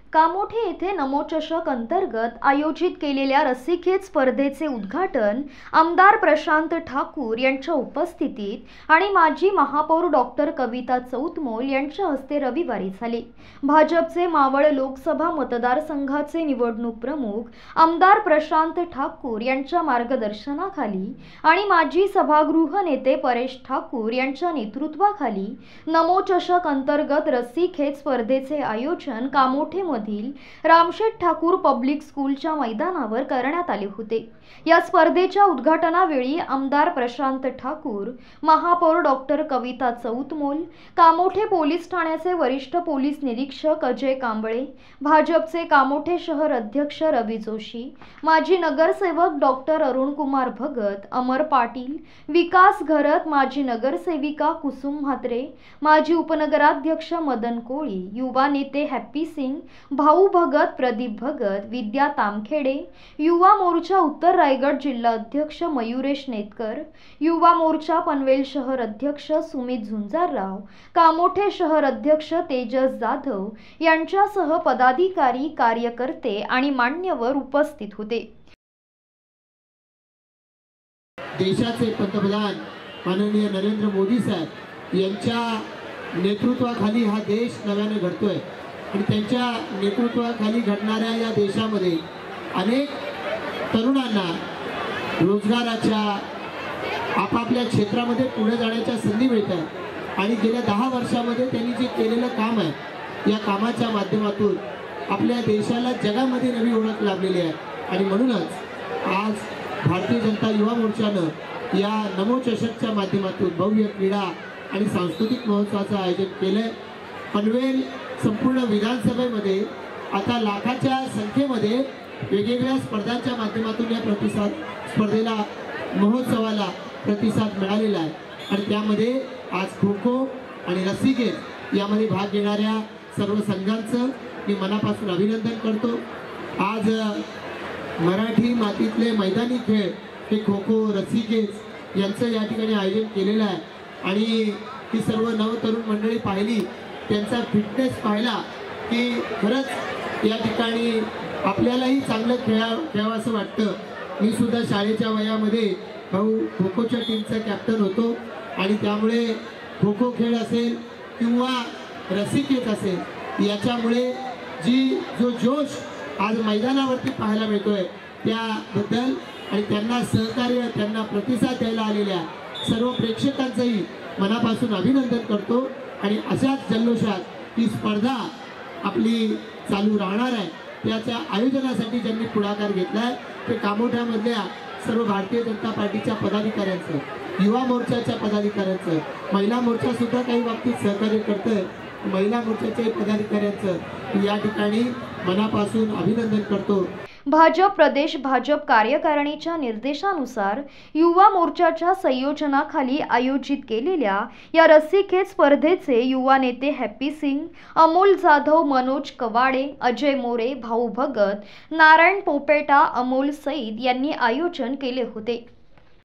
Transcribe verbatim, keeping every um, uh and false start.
कामोठे येथे नमोचषक अंतर्गत आयोजित केलेल्या रस्सीखेच स्पर्धेचे उद्घाटन आमदार प्रशांत ठाकूर यांच्या उपस्थितीत आणि माजी महापौर डॉक्टर कविता चौतमोल यांच्या हस्ते रविवारी झाले। भाजपचे मावळ लोकसभा मतदारसंघाचे निवडणूक प्रमुख आमदार प्रशांत ठाकूर यांच्या मार्गदर्शनाखाली आणि माजी सभागृह नेते परेश ठाकूर यांच्या नेतृत्वाखाली नमोचषक अंतर्गत रस्सीखेच स्पर्धेचे आयोजन कामोठे मधील रामशेठ ठाकूर पब्लिक स्कूलच्या मैदानावर करण्यात आले होते। या स्पर्धेच्या उद्घाटनावेळी आमदार प्रशांत ठाकूर, महापौर डॉक्टर कविता चौतमोल, कामोठे पोलीस ठाण्याचे वरिष्ठ पोलीस निरीक्षक अजय कांबळे, भाजपचे कामोठे शहर अध्यक्ष रवी जोशी, माजी नगरसेवक डॉक्टर अरुणकुमार भगत, अमर पाटील, विकास घरत, माजी नगरसेविका कुसुम म्हात्रे, माजी उपनगराध्यक्ष मदन कोळी, युवा नेते हॅप्पी सिंग, भाऊ भगत, प्रदीप भगत, विद्या तामखेडे, युवा मोर्चा उत्तर रायगड जिल्हा अध्यक्ष मयुरेश नेतकर, युवा मोर्चा पनवेल शहर अध्यक्ष सुमित झुंजारराव, कामोठे शहर अध्यक्ष तेजस जाधव यांच्यासह पदाधिकारी, कार्यकर्ते आणि मान्यवर उपस्थित होते। देशाचे पंतप्रधान माननीय नरेंद्र मोदी साहेब यांच्या नेतृत्वाखाली हा देश नव्याने घडतोय आणि त्यांच्या नेतृत्वाखाली घडणाऱ्या या देशामध्ये अनेक तरुणांना रोजगाराच्या आपापल्या क्षेत्रामध्ये पुढे जाण्याच्या संधी मिळतात आणि गेल्या दहा वर्षामध्ये त्यांनी जे केलेलं काम आहे या कामाच्या माध्यमातून आपल्या देशाला जगामध्ये नवी ओळख लाभलेली आहे आणि म्हणूनच आज भारतीय जनता युवा मोर्चानं या नमोचषकच्या माध्यमातून भव्य क्रीडा आणि सांस्कृतिक महोत्सवाचं आयोजन केलंय। पनवेल संपूर्ण विधानसभेमध्ये आता लाखाच्या संख्येमध्ये वेगवेगळ्या स्पर्धांच्या माध्यमातून या प्रतिसाद स्पर्धेला महोत्सवाला प्रतिसाद मिळालेला आहे आणि त्यामध्ये आज खो खो आणि रस्सीखेच यामध्ये भाग घेणाऱ्या सर्व संघांचं मी मनापासून अभिनंदन करतो। आज मराठी मातीतले मैदानी खेळ हे खो खो, रस्सीखेच यांचं या ठिकाणी आयोजन केलेलं आहे आणि ही सर्व नवतरुण मंडळी पाहिली, त्यांचा फिटनेस पाहिला की खरंच या ठिकाणी आपल्यालाही चांगलं खेळा खेळावं असं वाटतं। मी सुद्धा शाळेच्या वयामध्ये भाऊ खो खोच्या टीमचा कॅप्टन होतो आणि त्यामुळे खो खो खेळ असेल किंवा रस्सीखेच असेल याच्यामुळे जी जो जोश आज मैदानावरती पाहायला मिळतोय त्याबद्दल आणि त्यांना सहकार्य, त्यांना प्रतिसाद द्यायला आलेल्या सर्व प्रेक्षकांचंही मनापासून अभिनंदन करतो आणि अशाच जल्लोषात ही स्पर्धा आपली चालू राहणार आहे। त्याच्या आयोजनासाठी ज्यांनी पुढाकार घेतलाय ते कामोठ्यामधल्या सर्व भारतीय जनता पार्टीच्या पदाधिकाऱ्यांचं, युवा मोर्चाच्या पदाधिकाऱ्यांचं, महिला मोर्चा सुद्धा काही बाबतीत सहकार्य करतोय, महिला मोर्चाच्या पदाधिकाऱ्यांचं या ठिकाणी मनापासून अभिनंदन करतो। भाजप प्रदेश भाजप कार्यकारिणीच्या निर्देशानुसार युवा मोर्चाच्या संयोजनाखाली आयोजित केलेल्या या रस्सीखेच स्पर्धेचे युवा नेते हॅप्पी सिंग, अमोल जाधव, मनोज कवाडे, अजय मोरे, भाऊ भगत, नारायण पोपेटा, अमोल सईद यांनी आयोजन केले होते।